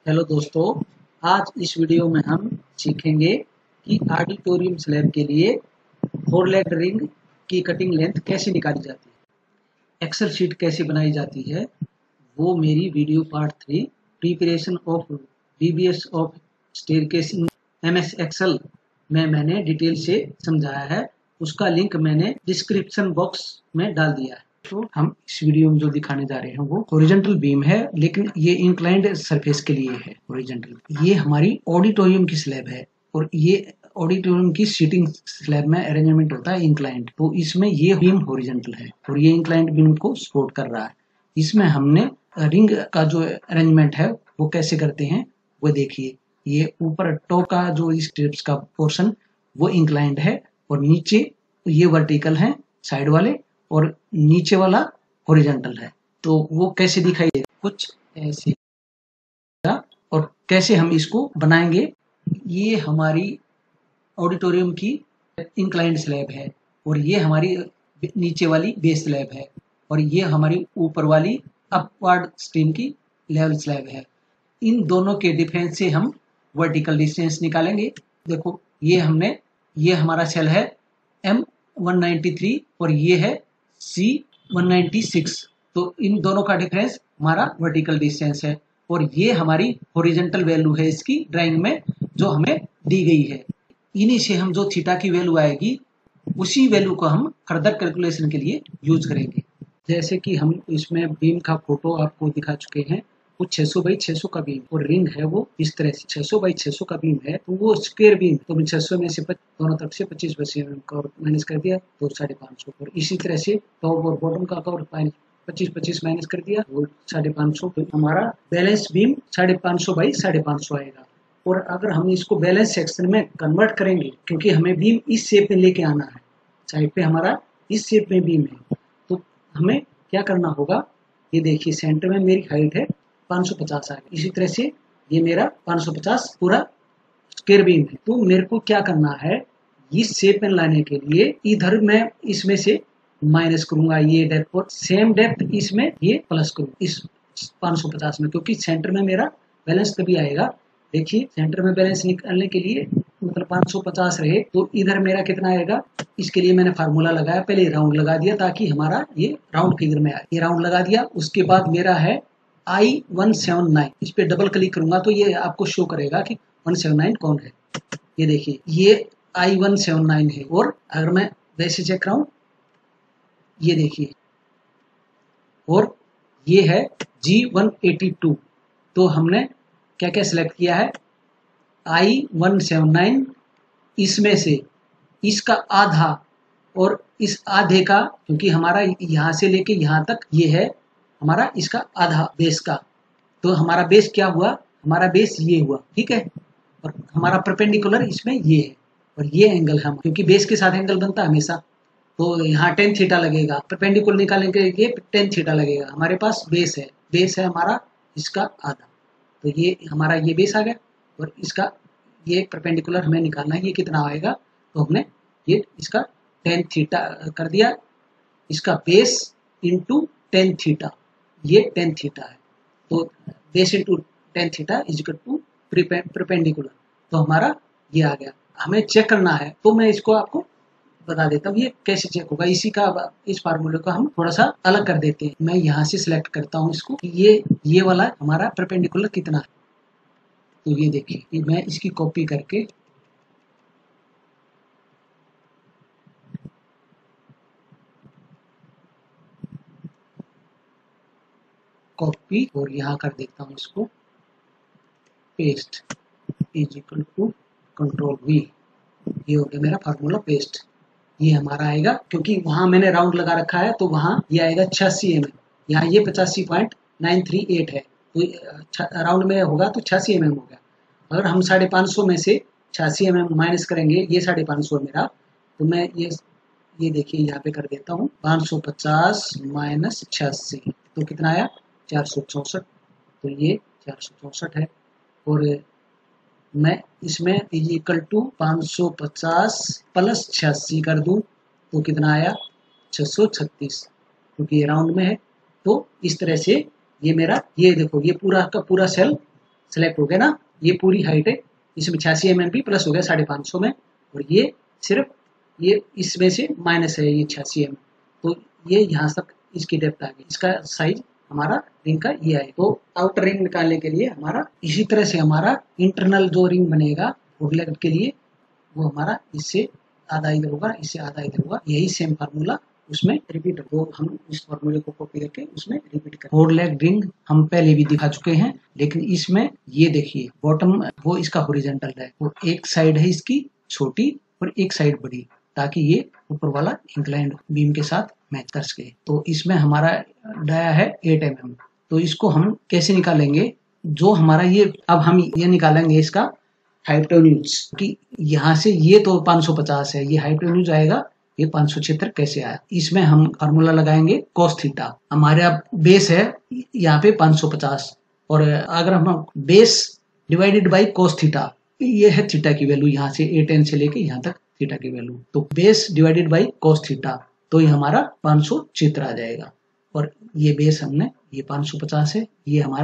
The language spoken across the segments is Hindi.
हेलो दोस्तों, आज इस वीडियो में हम सीखेंगे कि ऑडिटोरियम स्लैब के लिए 4 लेग रिंग की कटिंग लेंथ कैसे निकाली जाती है, एक्सेल शीट कैसे बनाई जाती है। वो मेरी video part 3 preparation of BBS of staircase in MS Excel में मैंने डिटेल से समझाया है। उसका लिंक मैंने डिस्क्रिप्शन बॉक्स में डाल दिया है। तो हम इस वीडियो में जो दिखाने जा रहे हैं वो हॉरिजॉन्टल बीम है, लेकिन ये इंक्लाइंड सरफेस के लिए है। हॉरिजॉन्टल ये हमारी ऑडिटोरियम की स्लैब है और ये ऑडिटोरियम की सीटिंग स्लैब में अरेंजमेंट होता है इंक्लाइंड। तो इसमें ये बीम हॉरिजॉन्टल है और ये इंक्लाइंड बीम को सपोर्ट कर रहा है। इसमें हमने रिंग का जो अरेंजमेंट है वो कैसे करते हैं वो देखिए। ये ऊपर टॉप का जो स्ट्रिप्स का पोर्शन वो इंक्लाइंड है और नीचे ये वर्टिकल है साइड वाले और नीचे वाला हॉरिजॉन्टल है। तो वो कैसे दिखाई देगा, कुछ ऐसे। और कैसे हम इसको बनाएंगे, ये हमारी ऑडिटोरियम की इंक्लाइंड स्लैब है और ये हमारी नीचे वाली बेस स्लैब है और ये हमारी ऊपर वाली अपवर्ड स्ट्रीम की लेवल स्लैब है। इन दोनों के डिफरेंस से हम वर्टिकल डिस्टेंस निकालेंगे। देखो ये हमारा सेल है M193 और ये है C196। तो इन दोनों का डिफरेंस हमारा वर्टिकल डिस्टेंस है और ये हमारी हॉरिजॉन्टल वैल्यू है इसकी ड्राइंग में जो हमें दी गई है। इन्हीं से हम जो थीटा की वैल्यू आएगी उसी वैल्यू को हम फर्दर कैलकुलेशन के लिए यूज करेंगे। जैसे कि हम इसमें बीम का फोटो आपको दिखा चुके हैं। वो 600 बाई 600 का बीम और रिंग है वो इस तरह से 600 बाई 600 का बीम है। तो वो स्क्वायर बीम तो 600 में से दोनों तरफ से 25% का माइनस कर दिया तो 550। और इसी तरह से टॉप और बॉटम का कवर 25-25 माइनस कर दिया वो 550। तो हमारा बैलेंस बीम 550 बाई 550 आएगा। और अगर हम इसको बैलेंस सेक्शन में कन्वर्ट करेंगे, क्योंकि हमें बीम इस शेप में लेके आना है, साइड पे हमारा इस शेप में बीम है, तो हमें क्या करना होगा। ये देखिए सेंटर में मेरी हाइट है 550 आएगा। इसी तरह से ये मेरा 550 पूरा स्क्वायर बीम है। तो मेरे को क्या करना है, इस शेप में लाने के लिए इधर मैं इसमें से माइनस करूंगा ये डेप्थ और सेम डेप्थ इसमें ये प्लस करूंगा इस 550 में, क्योंकि सेंटर में मेरा बैलेंस तभी आएगा। देखिए सेंटर में बैलेंस निकालने के लिए मतलब 550 रहे तो इधर मेरा कितना आएगा। इसके लिए मैंने फार्मूला लगाया, पहले राउंड लगा दिया ताकि हमारा ये राउंड फिगर में आए। ये राउंड लगा दिया। उसके बाद मेरा है I179। इस पे डबल क्लिक करूंगा तो ये आपको शो करेगा कि 179 कौन है। ये देखिए ये I179 है। और अगर मैं वैसे चेक कराऊं, ये देखिए, और ये है G182। तो हमने क्या क्या सिलेक्ट किया है, I179 इसमें से इसका आधा और इस आधे का, क्योंकि हमारा यहाँ से लेके यहाँ तक ये है हमारा इसका आधा बेस का। तो हमारा बेस क्या हुआ, हमारा बेस ये हुआ, ठीक है। और हमारा परपेंडिकुलर इसमें ये है और ये एंगल है, क्योंकि बेस के साथ एंगल बनता है हमेशा। तो यहाँ 10 थीटा लगेगा, परपेंडिकुलर निकालने के लिए 10 थीटा लगेगा। हमारे पास बेस है हमारा इसका आधा। तो ये हमारा ये बेस आ गया और इसका ये परपेंडिकुलर हमें निकालना है, ये कितना आएगा। तो हमने ये इसका 10 थीटा कर दिया, इसका बेस इंटू 10 थीटा, ये 10 थीटा है। तो base into 10 theta is equal to perpendicular. तो हमारा ये आ गया। हमें चेक करना है तो मैं इसको आपको बता देता हूँ ये कैसे चेक होगा। इस फार्मूले को हम थोड़ा सा अलग कर देते हैं। मैं यहाँ से सिलेक्ट करता हूँ इसको, ये वाला हमारा परपेंडिकुलर कितना है। तो ये देखिए मैं इसकी कॉपी करके कॉपी और यहाँ कर देता हूँ इसको paste is equal to control V। ये हो गया मेरा फार्मूला पेस्ट। ये हमारा आएगा, क्योंकि वहां मैंने राउंड लगा रखा है तो वहां ये आएगा 86 mm। यहाँ ये 85.938 है तो राउंड में होगा तो 86 mm हो गया। अगर हम 550 में से 86 mm माइनस करेंगे, ये 550 है मेरा, तो मैं ये देखिए यहाँ पे कर देता हूँ 550 माइनस 86 तो कितना आया 464। तो ये 464 है। और मैं इसमें इक्वल टू 550 प्लस 86 कर दूं तो कितना आया 636, क्योंकि ये राउंड में है। तो इस तरह से ये मेरा, ये देखो ये पूरा का पूरा सेल सेलेक्ट हो गया ना, ये पूरी हाइट है, इसमें 86 mm भी प्लस हो गया 550 में, और ये सिर्फ ये इसमें से माइनस है ये 86 mm, तो ये यहाँ तक इसकी डेप्थ आ गई, इसका साइज हमारा रिंग का ये है। तो आउटर रिंग निकालने के लिए हमारा इसी तरह से हमारा इंटरनल जो रिंग बनेगा फोर लेग के लिए वो हमारा इससे आधा इधर होगा, इससे आधा इधर होगा, यही सेम फार्मूला उसमें रिपीट हो, हम इस फार्मूले को कॉपी करके उसमें रिपीट करें। फोर लेग रिंग हम पहले भी दिखा चुके हैं, लेकिन इसमें ये देखिए बॉटम वो इसका हॉरिजॉन्टल है, वो एक साइड है इसकी छोटी और एक साइड बड़ी, ताकि ये ऊपर वाला इंक्लाइंड बीम के साथ मैच कर सके। तो इसमें हमारा डाया है 8 mm, तो इसको हम कैसे निकालेंगे, जो हमारा ये अब हम ये निकालेंगे इसका हाइपोटेन्यूज कि यहाँ से ये तो 550 है, ये हाइपोटेन्यूज आएगा, ये 576 कैसे आया। इसमें हम फार्मूला लगाएंगे cos थीटा, हमारे अब बेस है यहाँ पे 550, और अगर हम base divided by cos theta, ये है थीटा की वैल्यू, यहाँ से 8n से लेके यहाँ तक थीटा की वैल्यू, तो base divided by cos theta, तो ये हमारा 576 आ जाएगा, और ये बेस हमने ये 550 है, ये हमारा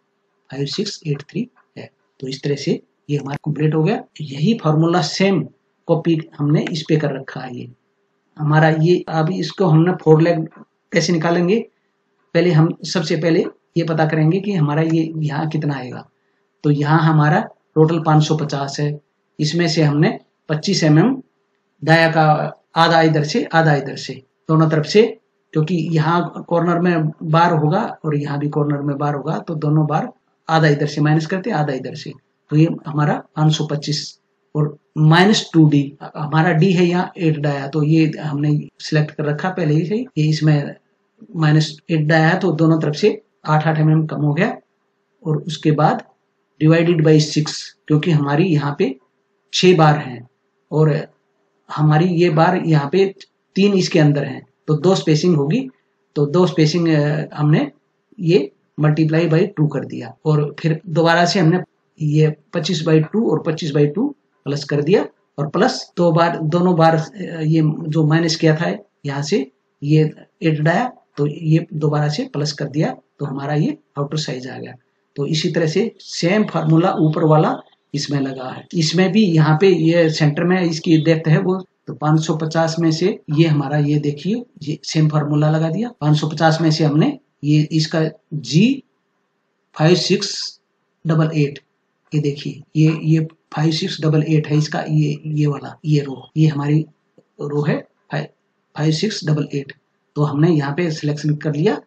G5683 है। तो इस तरह से ये हमारा कंप्लीट हो गया। यही फार्मूला सेम कॉपी हमने इस पे कर रखा है। ये हमारा ये अभी इसको हमने फोर लेग कैसे निकालेंगे, पहले हम सबसे पहले ये पता करेंगे कि हमारा ये यहाँ कितना आएगा। तो यहाँ हमारा टोटल 550 है, इसमें से हमने 25 mm डाया का आधा इधर से आधा इधर से दोनों तरफ से, क्योंकि यहाँ कॉर्नर में बार होगा और यहाँ भी कॉर्नर में बार होगा, तो दोनों बार आधा इधर से माइनस करते आधा इधर से, तो ये हमारा 525 और -2d, हमारा d है यहाँ 8 डाया, तो ये हमने सिलेक्ट कर रखा पहले ही से, ये इसमें -8 डाया है, तो दोनों तरफ से 8-8 mm कम हो गया, और उसके बाद डिवाइडेड बाई 6, क्योंकि हमारी यहाँ पे 6 बार हैं और हमारी ये बार यहाँ पे 3 इसके अंदर हैं, तो 2 स्पेसिंग होगी, तो 2 स्पेसिंग हमने ये मल्टीप्लाई बाई 2 कर दिया, और फिर दोबारा से हमने ये 25/2 और 25/2 प्लस कर दिया, और प्लस दोनों बार ये जो माइनस किया था यहाँ से ये 8 डाया, तो ये दोबारा से प्लस कर दिया, तो हमारा ये आउटर साइज आ गया। तो इसी तरह से सेम फार्मूला ऊपर वाला इसमें लगा है, इसमें भी यहाँ पे ये सेंटर में इसकी डेप्थ है वो, तो 550 में से ये हमारा ये देखिए ये सेम फार्मूला लगा दिया, 550 में से हमने ये इसका G5688, ये देखिए ये 5688 है इसका, ये वाला ये रो, ये हमारी रो है 5688, तो हमने यहाँ पे सिलेक्शन कर लिया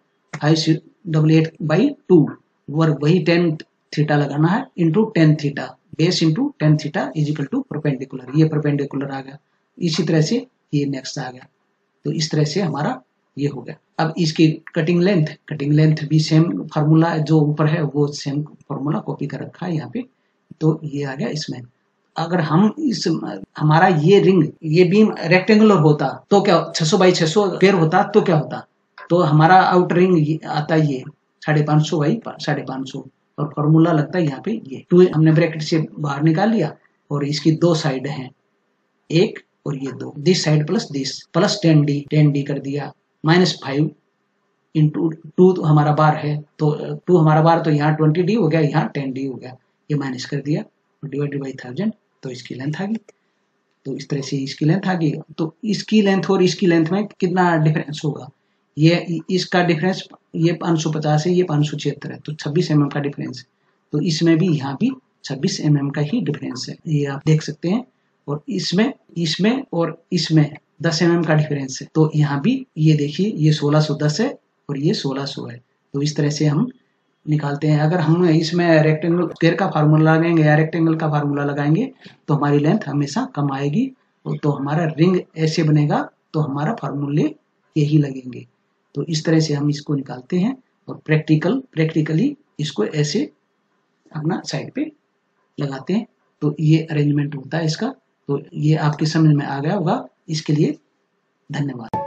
588/2, और वही 10 थीटा लगाना है into 10 theta, base into 10 theta is equal to perpendicular, ये परपेंडिकुलर आ गया। इसी तरह से ये नेक्स्ट आ गया, तो इस तरह से हमारा ये हो गया। अब इसकी कटिंग लेंथ भी सेम फार्मूला जो ऊपर है वो सेम फार्मूला कॉपी कर रखा है यहाँ पे, तो ये आ गया इसमें। अगर हम इस हमारा ये रिंग ये बीम रेक्टेंगुलर होता तो क्या 600x600 पेयर होता तो क्या होता, तो हमारा आउटर रिंग आता ये 550x550, और फॉर्मूला लगता है यहाँ पे ये 2 हमने ब्रैकेट से बाहर निकाल लिया, और इसकी 2 साइड हैं, एक और ये 2, this side plus this, plus 10d कर दिया, -5 इंटू 2 हमारा बार है, तो 2 हमारा बार, तो यहाँ 20d हो गया, यहाँ 10d हो गया, ये माइनस कर दिया, डिवाइडेड बाई 1000, तो इसकी लेंथ आ गई। तो इस तरह से इसकी लेंथ आ गई। तो इसकी लेंथ और इसकी लेंथ में कितना डिफरेंस होगा, ये इसका डिफरेंस ये 550 है, ये 576 है, तो 26 mm का डिफरेंस, तो इसमें भी यहाँ भी 26 mm का ही डिफरेंस है, ये आप देख सकते हैं। और इसमें और इसमें 10 mm का डिफरेंस है, तो यहाँ भी ये देखिए ये 1610 है और ये 1600 है। तो इस तरह से हम निकालते हैं। अगर हम इसमें रेक्टेंगल स्क्वायर का फार्मूला लगाएंगे या रेक्टेंगल का फार्मूला लगाएंगे तो हमारी लेंथ हमेशा कम आएगी, तो हमारा रिंग ऐसे बनेगा, तो हमारा फार्मूले यही लगेंगे। तो इस तरह से हम इसको निकालते हैं, और प्रैक्टिकली इसको ऐसे अपना साइड पे लगाते हैं। तो ये अरेंजमेंट होता है इसका। तो ये आपके समझ में आ गया होगा। इसके लिए धन्यवाद।